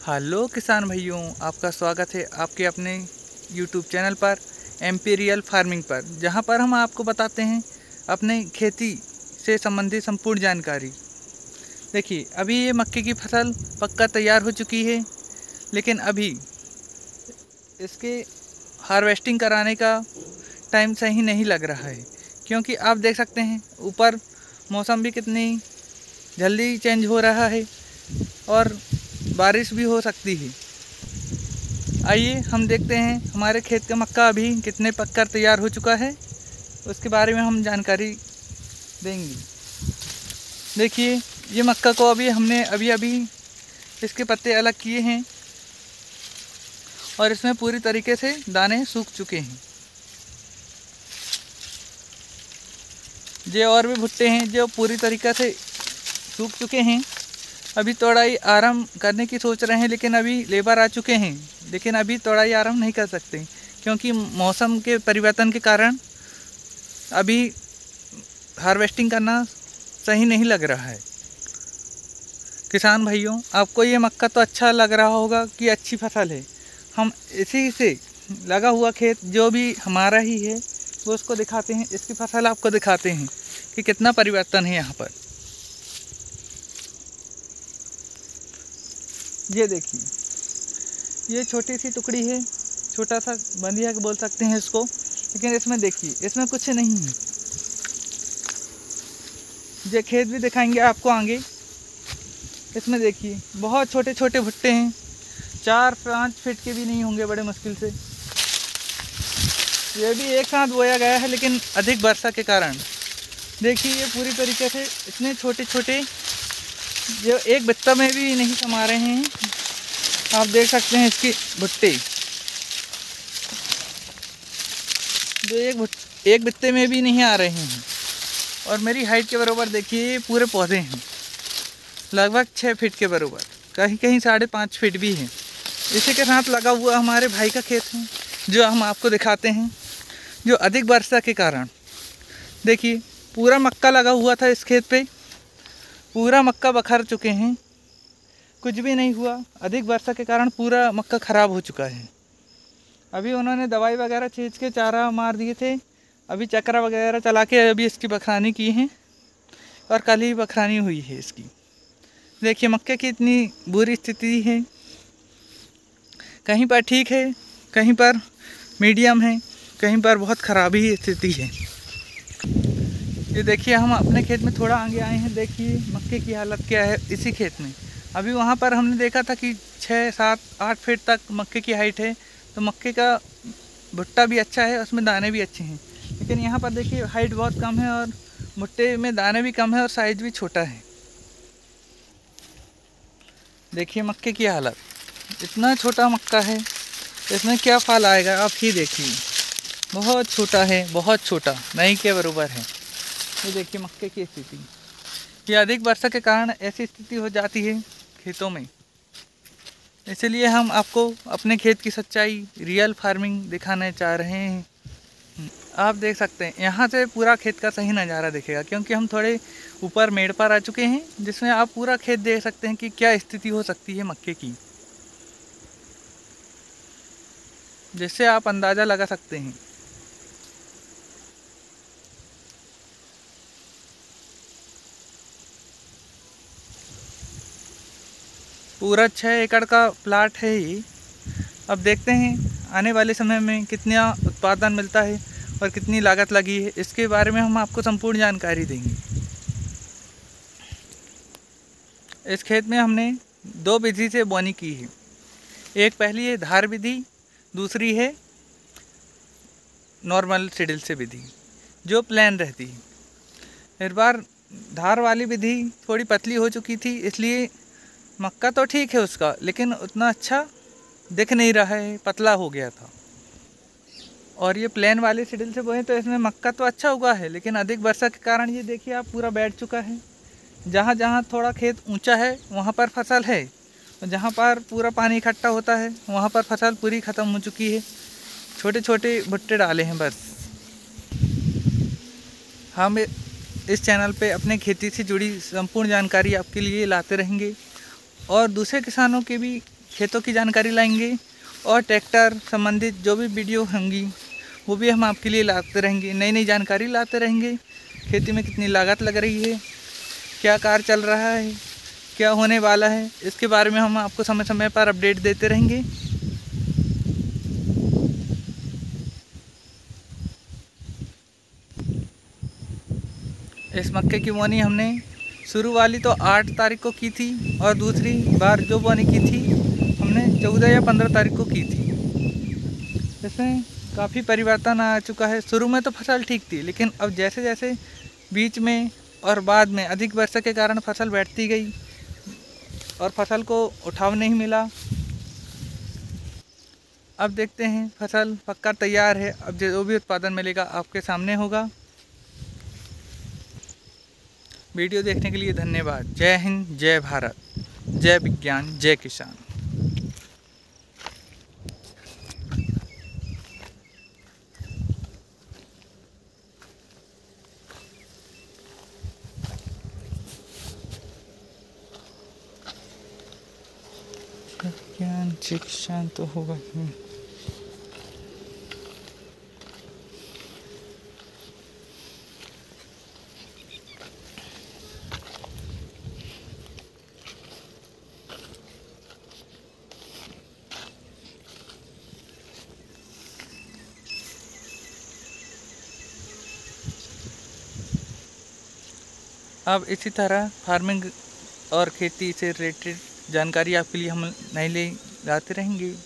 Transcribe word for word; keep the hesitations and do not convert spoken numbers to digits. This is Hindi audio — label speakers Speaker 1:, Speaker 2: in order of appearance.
Speaker 1: हेलो किसान भाइयों, आपका स्वागत है आपके अपने यूट्यूब चैनल पर एमपी रियल फार्मिंग पर, जहां पर हम आपको बताते हैं अपने खेती से संबंधित संपूर्ण जानकारी। देखिए, अभी ये मक्के की फसल पक्का तैयार हो चुकी है, लेकिन अभी इसके हार्वेस्टिंग कराने का टाइम सही नहीं लग रहा है, क्योंकि आप देख सकते हैं ऊपर मौसम भी कितनी जल्दी चेंज हो रहा है और बारिश भी हो सकती है। आइए हम देखते हैं हमारे खेत का मक्का अभी कितने पककर तैयार हो चुका है, उसके बारे में हम जानकारी देंगे। देखिए, ये मक्का को अभी हमने अभी अभी इसके पत्ते अलग किए हैं और इसमें पूरी तरीके से दाने सूख चुके हैं। ये और भी भुट्टे हैं जो पूरी तरीके से सूख चुके हैं। अभी तोड़ाई आराम करने की सोच रहे हैं, लेकिन अभी लेबर आ चुके हैं, लेकिन अभी तोड़ाई आराम नहीं कर सकते, क्योंकि मौसम के परिवर्तन के कारण अभी हार्वेस्टिंग करना सही नहीं लग रहा है। किसान भाइयों, आपको ये मक्का तो अच्छा लग रहा होगा कि अच्छी फसल है। हम इसी से लगा हुआ खेत जो भी हमारा ही है वो उसको दिखाते हैं, इसकी फसल आपको दिखाते हैं कि कितना परिवर्तन है यहाँ पर। ये देखिए, ये छोटी सी टुकड़ी है, छोटा सा बंदिया बोल सकते हैं इसको, लेकिन इसमें देखिए इसमें कुछ नहीं है। ये खेत भी दिखाएंगे आपको आगे। इसमें देखिए बहुत छोटे छोटे भुट्टे हैं, चार पाँच फीट के भी नहीं होंगे बड़े मुश्किल से। ये भी एक साथ बोया गया है, लेकिन अधिक वर्षा के कारण देखिए ये पूरी तरीके से इतने छोटे छोटे जो एक बित्ता में भी नहीं समा रहे हैं। आप देख सकते हैं इसकी भुट्टे जो एक एक बित्ते में भी नहीं आ रहे हैं। और मेरी हाइट के बराबर देखिए पूरे पौधे हैं, लगभग छः फीट के बराबर, कहीं कहीं साढ़े पाँच फीट भी हैं। इसी के साथ लगा हुआ हमारे भाई का खेत है जो हम आपको दिखाते हैं, जो अधिक वर्षा के कारण देखिए पूरा मक्का लगा हुआ था इस खेत पे, पूरा मक्का बखर चुके हैं, कुछ भी नहीं हुआ। अधिक वर्षा के कारण पूरा मक्का ख़राब हो चुका है। अभी उन्होंने दवाई वगैरह छींच के चारा मार दिए थे, अभी चक्रा वगैरह चला के अभी इसकी बखरानी की है और कल ही बखरानी हुई है इसकी। देखिए मक्के की इतनी बुरी स्थिति है, कहीं पर ठीक है, कहीं पर मीडियम है, कहीं पर बहुत ख़राब ही स्थिति है। ये देखिए, हम अपने खेत में थोड़ा आगे आए हैं। देखिए मक्के की हालत क्या है इसी खेत में। अभी वहाँ पर हमने देखा था कि छः सात आठ फीट तक मक्के की हाइट है, तो मक्के का भुट्टा भी अच्छा है, उसमें दाने भी अच्छे हैं। लेकिन यहाँ पर देखिए हाइट बहुत कम है और भुट्टे में दाने भी कम है और साइज़ भी छोटा है। देखिए मक्के की हालत, इतना छोटा मक्का है, इसमें क्या फल आएगा आप ही देखिए। बहुत छोटा है, बहुत छोटा, नहीं के बराबर है। ये देखिए मक्के की स्थिति, ये अधिक वर्षा के कारण ऐसी स्थिति हो जाती है खेतों में। इसलिए हम आपको अपने खेत की सच्चाई रियल फार्मिंग दिखाना चाह रहे हैं। आप देख सकते हैं यहाँ से पूरा खेत का सही नज़ारा दिखेगा, क्योंकि हम थोड़े ऊपर मेड़ पर आ चुके हैं, जिसमें आप पूरा खेत देख सकते हैं कि क्या स्थिति हो सकती है मक्के की, जिससे आप अंदाज़ा लगा सकते हैं। पूरा छः एकड़ का प्लाट है ये। अब देखते हैं आने वाले समय में कितना उत्पादन मिलता है और कितनी लागत लगी है, इसके बारे में हम आपको संपूर्ण जानकारी देंगे। इस खेत में हमने दो विधि से बोनी की है। एक पहली है धार विधि, दूसरी है नॉर्मल सिडिल से विधि जो प्लेन रहती है। इस बार धार वाली विधि थोड़ी पतली हो चुकी थी, इसलिए मक्का तो ठीक है उसका, लेकिन उतना अच्छा दिख नहीं रहा है, पतला हो गया था। और ये प्लेन वाले सिडिल से बोए तो इसमें मक्का तो अच्छा हुआ है, लेकिन अधिक वर्षा के कारण ये देखिए आप पूरा बैठ चुका है। जहाँ जहाँ थोड़ा खेत ऊंचा है वहाँ पर फसल है, और जहाँ पर पूरा पानी इकट्ठा होता है वहाँ पर फसल पूरी ख़त्म हो चुकी है। छोटे छोटे भुट्टे डाले हैं बस। हम इस चैनल पे अपने खेती से जुड़ी संपूर्ण जानकारी आपके लिए लाते रहेंगे और दूसरे किसानों के भी खेतों की जानकारी लाएंगे और ट्रैक्टर संबंधित जो भी वीडियो होंगी वो भी हम आपके लिए लाते रहेंगे। नई नई जानकारी लाते रहेंगे। खेती में कितनी लागत लग रही है, क्या कार्य चल रहा है, क्या होने वाला है, इसके बारे में हम आपको समय समय पर अपडेट देते रहेंगे। इस मक्के की बोनी हमने शुरू वाली तो आठ तारीख को की थी और दूसरी बार जो बोनी की थी हमने चौदह या पंद्रह तारीख को की थी। इसमें काफ़ी परिवर्तन आ चुका है। शुरू में तो फसल ठीक थी, लेकिन अब जैसे जैसे बीच में और बाद में अधिक वर्षा के कारण फसल बैठती गई और फसल को उठाव नहीं मिला। अब देखते हैं फसल पक्का तैयार है। अब जो भी उत्पादन मिलेगा आपके सामने होगा। वीडियो देखने के लिए धन्यवाद। जय हिंद, जय भारत, जय विज्ञान, जय किसान। विज्ञान जय किसान तो होगा ही। अब इसी तरह फार्मिंग और खेती से रिलेटेड जानकारी आपके लिए हम नई ले लाते रहेंगे।